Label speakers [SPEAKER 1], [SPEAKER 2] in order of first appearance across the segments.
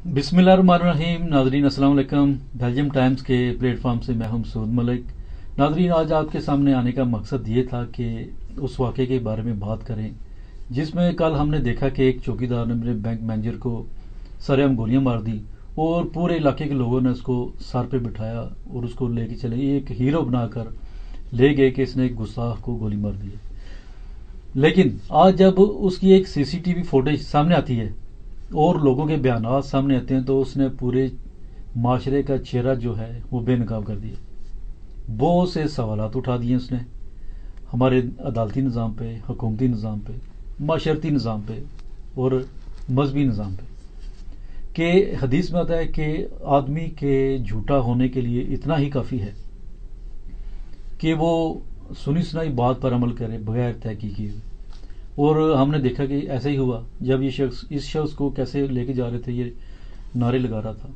[SPEAKER 1] बिस्मिल्लाहिर्रहमानिर्रहीम। नाजरीन अस्सलाम वालेकुम। बेल्जियम टाइम्स के प्लेटफॉर्म से मैं हूं सूद मलिक। नाजरीन, आज आपके सामने आने का मकसद ये था कि उस वाक़े के बारे में बात करें जिसमें कल हमने देखा कि एक चौकीदार ने मेरे बैंक मैनेजर को सरेआम गोलियां मार दी और पूरे इलाके के लोगों ने उसको सर पे बिठाया और उसको लेके चले, एक हीरो बनाकर ले गए कि इसने एक गुस्ताख को गोली मार दी है। लेकिन आज जब उसकी एक सीसीटीवी फुटेज सामने आती है और लोगों के बयानात सामने आते हैं तो उसने पूरे माशरे का चेहरा जो है वो बेनकाब कर दिया। बहुत से सवालात उठा दिए उसने हमारे अदालती निज़ाम पे, हुकूमती निज़ाम पे, माशरती निज़ाम पे और मजहबी निज़ाम पे। कि हदीस में आता है कि आदमी के झूठा होने के लिए इतना ही काफ़ी है कि वो सुनी सुनाई बात पर अमल करे बगैर तहकीकी। और हमने देखा कि ऐसा ही हुआ जब ये शख्स इस शख्स को कैसे लेके जा रहे थे, ये नारे लगा रहा था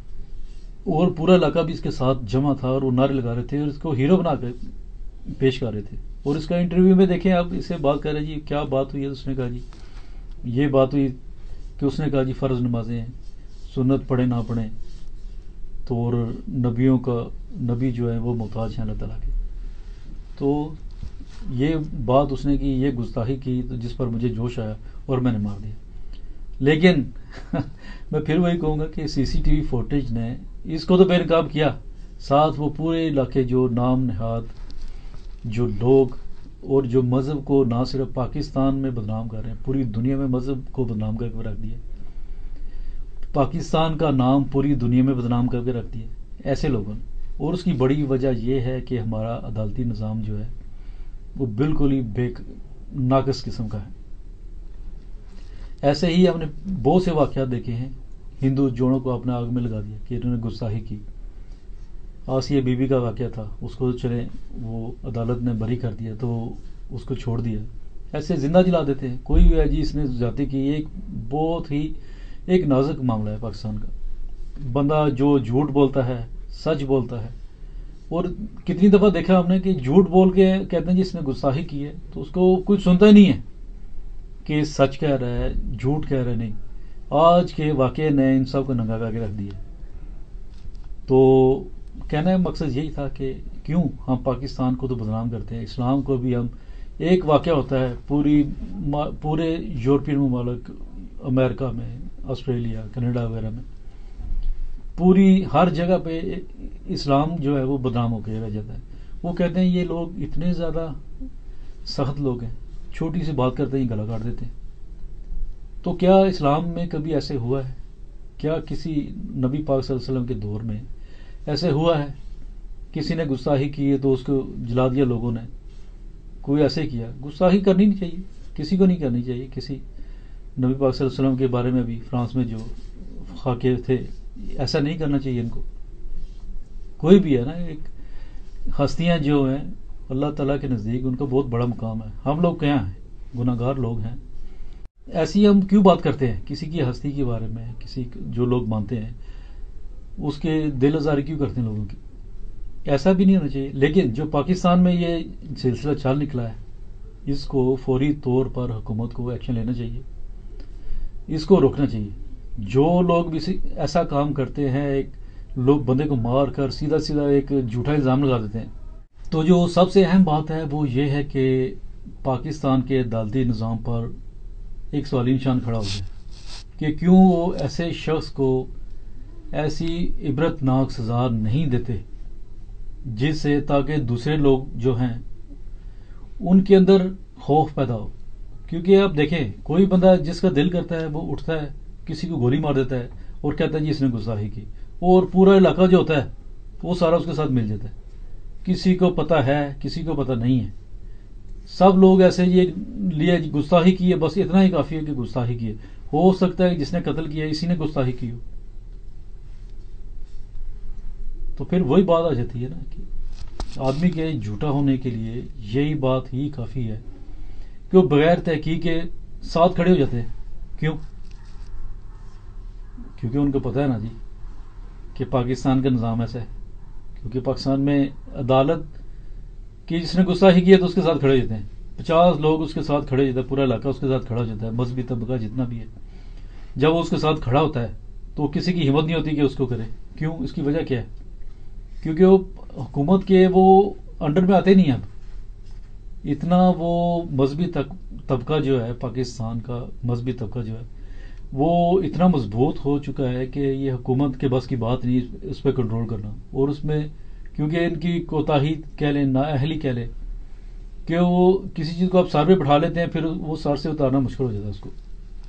[SPEAKER 1] और पूरा इलाका भी इसके साथ जमा था और वो नारे लगा रहे थे और इसको हीरो बना कर पेश कर रहे थे। और इसका इंटरव्यू में देखें, आप इससे बात कर रहे जी क्या बात हुई है, उसने कहा जी ये बात हुई कि उसने कहा जी फ़र्ज नमाजें हैं, सुन्नत पढ़े ना पढ़े तो, और नबियों का नबी जो है वो मोहताज हैं अल्लाह ताला के। तो ये बात उसने की, ये गुस्ताखी की, तो जिस पर मुझे जोश आया और मैंने मार दिया। लेकिन मैं फिर वही कहूँगा कि सीसीटीवी फुटेज ने इसको तो बेनकाब किया, साथ वो पूरे इलाके जो नाम नहाद जो लोग और जो मज़हब को ना सिर्फ पाकिस्तान में बदनाम कर रहे हैं, पूरी दुनिया में मज़हब को बदनाम करके रख दिया, पाकिस्तान का नाम पूरी दुनिया में बदनाम करके रख दिया ऐसे लोगों ने। और उसकी बड़ी वजह यह है कि हमारा अदालती निज़ाम जो है वो बिल्कुल ही नाकस किस्म का है। ऐसे ही हमने बहुत से वाक़यात देखे हैं, हिंदू जोड़ों को अपने आग में लगा दिया कि इन्होंने गुस्ताखी की। आसिया बीबी का वाक़या था, उसको चले वो अदालत ने बरी कर दिया तो उसको छोड़ दिया। ऐसे जिंदा जला देते हैं। कोई भी है जी इसने ज्यादती की, एक बहुत ही एक नाजुक मामला है पाकिस्तान का। बंदा जो झूठ बोलता है सच बोलता है, और कितनी दफ़ा देखा हमने कि झूठ बोल के कहते हैं जी इसने गुस्ताखी की है तो उसको कुछ सुनता ही नहीं है कि सच कह रहा है झूठ कह रहा है। नहीं, आज के वाक़े ने इन सब को नंगा करके रख दिया। तो कहने का मकसद यही था कि क्यों हम पाकिस्तान को तो बदनाम करते हैं, इस्लाम को भी हम, एक वाक़या होता है पूरे यूरोपियन ममालिक, अमेरिका में, ऑस्ट्रेलिया, कनाडा वगैरह में, पूरी हर जगह पे इस्लाम जो है वो बदनाम होकर रह जाता है। वो कहते हैं ये लोग इतने ज़्यादा सख्त लोग हैं, छोटी सी बात करते ही गला काट देते हैं। तो क्या इस्लाम में कभी ऐसे हुआ है? क्या किसी नबी पाक सल्लल्लाहु अलैहि वसल्लम के दौर में ऐसे हुआ है किसी ने गुस्ताखी की है तो उसको जला दिया लोगों ने? कोई ऐसे किया? गुस्ताखी करनी नहीं चाहिए, किसी को नहीं करनी चाहिए। किसी नबी पाक सल्लल्लाहु अलैहि वसल्लम के बारे में भी फ्रांस में जो खाके थे, ऐसा नहीं करना चाहिए इनको। कोई भी है ना, एक हस्तियां जो हैं अल्लाह ताला के नज़दीक उनका बहुत बड़ा मुकाम है। हम लोग क्या हैं, गुनाहगार लोग हैं। ऐसी हम क्यों बात करते हैं किसी की हस्ती के बारे में, किसी जो लोग मानते हैं उसके दिल आज़ारी क्यों करते हैं लोगों की? ऐसा भी नहीं होना चाहिए। लेकिन जो पाकिस्तान में ये सिलसिला चल निकला है, इसको फौरी तौर पर हुकूमत को एक्शन लेना चाहिए, इसको रोकना चाहिए। जो लोग भी ऐसा काम करते हैं, एक लोग बंदे को मार कर सीधा सीधा एक झूठा इल्ज़ाम लगा देते हैं। तो जो सबसे अहम बात है वो ये है कि पाकिस्तान के अदालती निज़ाम पर एक सवाली निशान खड़ा हो गया कि क्यों वो ऐसे शख्स को ऐसी इबरतनाक सज़ा नहीं देते जिससे ताकि दूसरे लोग जो हैं उनके अंदर खौफ पैदा हो। क्योंकि आप देखें, कोई बंदा जिसका दिल करता है वो उठता है, किसी को गोली मार देता है और कहता है जी इसने गुस्ताखी की, और पूरा इलाका जो होता है वो सारा उसके साथ मिल जाता है। किसी को पता है, किसी को पता नहीं है, सब लोग ऐसे ये लिए गुस्ताखी की है, बस इतना ही काफ़ी है कि गुस्ताखी की है। हो सकता है जिसने कत्ल किया इसी ने गुस्ताखी की हो। तो फिर वही बात आ जाती है ना कि आदमी के झूठा होने के लिए यही बात ही काफ़ी है कि वो बगैर तहकीक के साथ खड़े हो जाते हैं। क्यों? क्योंकि उनको पता है ना जी कि पाकिस्तान का निज़ाम ऐसा है। क्योंकि पाकिस्तान में अदालत की जिसने गुस्ताखी किया तो उसके साथ खड़े हो जाते हैं, 50 लोग उसके साथ खड़े हो जाते हैं, पूरा इलाका उसके साथ खड़ा हो जाता है, मजहबी तबका जितना भी है। जब वो उसके साथ खड़ा होता है تو کسی کی ہمت نہیں ہوتی کہ اس کو کرے. کیوں؟ اس کی وجہ کیا ہے؟ کیونکہ وہ حکومت کے وہ انڈر میں آتے نہیں ہیں. اب اتنا وہ مذہبی طبقہ جو ہے پاکستان کا مذہبی طبقہ جو ہے وہ اتنا مضبوط ہو چکا ہے کہ یہ حکومت کے بس کی بات نہیں اس پہ کنٹرول کرنا. اور اس میں کیونکہ ان کی کوتاہی کہہ لیں، نااہلی کہہ لیں، کہ وہ کسی چیز کو آپ سر پہ بٹھا لیتے ہیں پھر وہ سر سے اتارنا مشکل ہو جاتا ہے اس کو.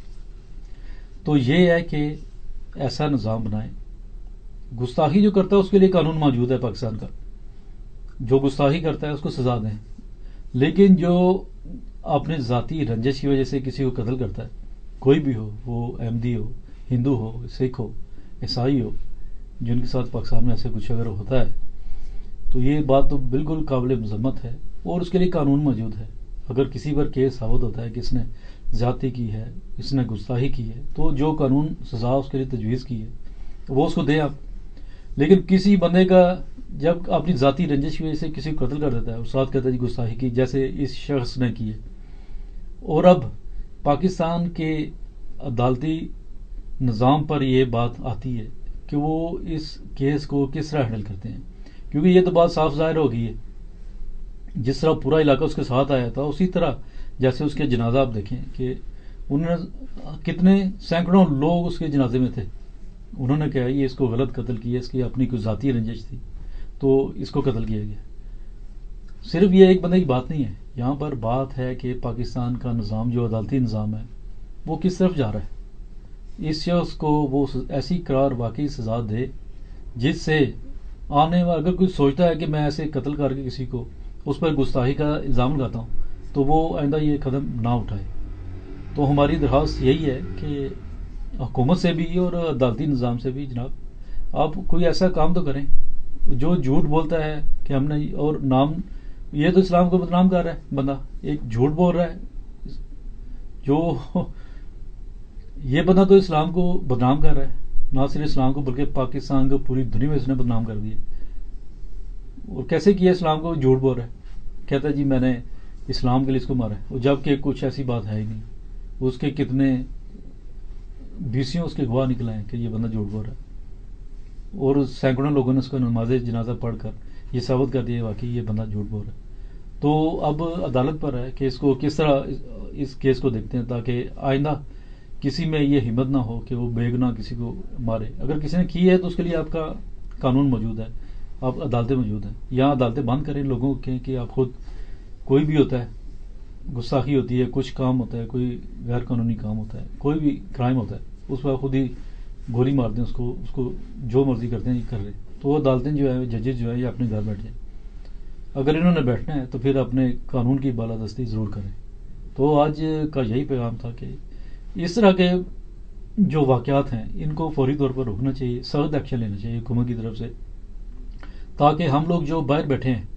[SPEAKER 1] تو یہ ہے کہ ایسا نظام بنائیں. گستاخی جو کرتا ہے اس کے لیے قانون موجود ہے پاکستان کا. جو گستاخی کرتا ہے اس کو سزا دیں. لیکن جو اپنے ذاتی رنجش کی وجہ سے کسی کو قتل کرتا ہے، کوئی بھی ہو، وہ احمدی ہو، ہندو ہو، سکھ ہو، عیسائی ہو، جن کے ساتھ پاکستان میں ایسے کچھ اگر ہوتا ہے تو یہ بات تو بالکل قابل مذمت ہے. اور اس کے لیے قانون موجود ہے. اگر کسی پر کیس ثابت ہوتا ہے کہ اس نے زیادتی کی ہے، اس نے گستاخی کی ہے، تو جو قانون سزا اس کے لیے تجویز کی ہے وہ اس کو دیں آپ. لیکن کسی بندے کا جب اپنی ذاتی رنجش کی وجہ سے کسی کو قتل کر دیتا ہے اور ساتھ کہتا ہے جی گستاخی کی، جیسے اس شخص نے کی ہے. اور اب پاکستان کے عدالتی نظام پر یہ بات آتی ہے کہ وہ اس کیس کو کس طرح ہینڈل کرتے ہیں. کیونکہ یہ تو بات صاف ظاہر ہو گئی ہے، جس طرح پورا علاقہ اس کے ساتھ آیا تھا اسی طرح جیسے اس کے جنازہ آپ دیکھیں کہ انہوں نے کتنے سینکڑوں لوگ اس کے جنازے میں تھے. انہوں نے کہا یہ اس کو غلط قتل کیا، اس کی اپنی کوئی ذاتی رنجش تھی تو اس کو قتل کیا گیا. صرف یہ ایک بندے کی بات نہیں ہے، یہاں پر بات ہے کہ پاکستان کا نظام جو عدالتی نظام ہے وہ کس طرف جا رہا ہے. اس شخص کو وہ ایسی قرار واقعی سزا دے جس سے آنے والا اگر کوئی سوچتا ہے کہ میں ایسے قتل کر کے کسی کو اس پر گستاخی کا الزام لگاتا ہوں تو وہ آئندہ یہ قدم نہ اٹھائے. تو ہماری درخواست یہی ہے کہ حکومت سے بھی اور عدالتی نظام سے بھی جناب آپ کوئی ایسا کام تو کریں. جو جھوٹ بولتا ہے کہ ہم نے اور نام، یہ تو اسلام کو بدنام کر رہا ہے بندہ، ایک جھوٹ بول رہا ہے جو یہ بندہ تو اسلام کو بدنام کر رہا ہے. نہ صرف اسلام کو بلکہ پاکستان کو پوری دنیا میں اس نے بدنام کر دیا. اور کیسے کیا؟ اسلام کو جھوٹ بول رہا ہے، کہتا ہے جی میں نے اسلام کے لیے اس کو مارا ہے، اور جب کہ کچھ ایسی بات ہے ہی نہیں. اس کے کتنے بیسیوں اس کے گواہ نکلے ہیں کہ یہ بندہ جھوٹ بول رہا ہے. اور سینکڑوں لوگوں نے اس کو نماز جنازہ پڑھ کر یہ ثابت کر دیا واقعی یہ بندہ جھوٹ بول رہا ہے. تو اب عدالت پر ہے کہ اس کو کس طرح اس کیس کو دیکھتے ہیں تاکہ آئندہ کسی میں یہ ہمت نہ ہو کہ وہ بے گناہ کسی کو مارے. اگر کسی نے کی ہے تو اس کے لیے آپ کا قانون موجود ہے، آپ عدالتیں موجود ہیں. یہاں عدالتیں بند کریں لوگوں کے کہ آپ خود کوئی بھی ہوتا ہے، گستاخی ہوتی ہے، کچھ کام ہوتا ہے، کوئی غیر قانونی کام ہوتا ہے، کوئی بھی کرائم ہوتا ہے، اس پر خود ہی گولی مار دیں اس کو جو مرضی کرتے ہیں یہ کر رہے. تو عدالتیں جو ہے ججز جو ہے یہ اپنے گھر بیٹھ جائیں. اگر انہوں نے بیٹھنا ہے تو پھر اپنے قانون کی بالادستی ضرور کریں. تو آج کا یہی پیغام تھا کہ اس طرح کے جو واقعات ہیں ان کو فوری طور پر روکنا چاہیے، سخت ایکشن لینا چاہیے حکومت کی طرف سے، تاکہ ہم لوگ جو باہر بیٹھے ہیں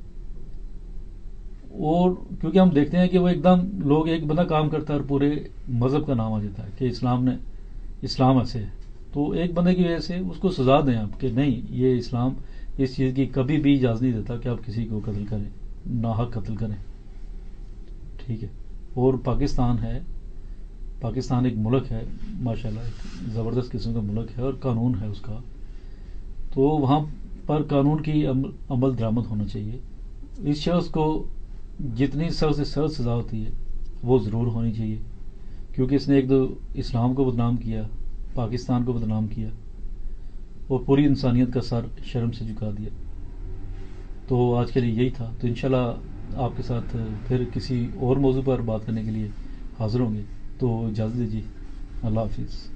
[SPEAKER 1] اور کیونکہ ہم دیکھتے ہیں کہ وہ ایک دم لوگ ایک بندہ کام کرتا ہے اور پورے مذہب کا نام آ جاتا ہے کہ اسلام ایسے ہے. تو ایک بندے کی وجہ سے اس کو سزا دیں آپ کہ نہیں، یہ اسلام اس چیز کی کبھی بھی اجازت نہیں دیتا کہ آپ کسی کو قتل کریں، ناحق قتل کریں. ٹھیک ہے. اور پاکستان ایک ملک ہے ماشاءاللہ، ایک زبردست قسم کا ملک ہے اور قانون ہے اس کا. تو وہاں پر قانون کی عمل درآمد ہونا چاہیے. اس شخص کو جتنی سخت سے سخت سزا ہوتی ہے وہ ضرور ہونی چاہیے، کیونکہ اس نے ایک دو اسلام کو بدنام کیا، پاکستان کو بدنام کیا اور پوری انسانیت کا سر شرم سے جھکا دیا. تو آج کے لیے یہی تھا. تو انشاءاللہ آپ کے ساتھ پھر کسی اور موضوع پر بات کرنے کے لیے حاضر ہوں گے. تو اجازت دیجیے. اللہ حافظ.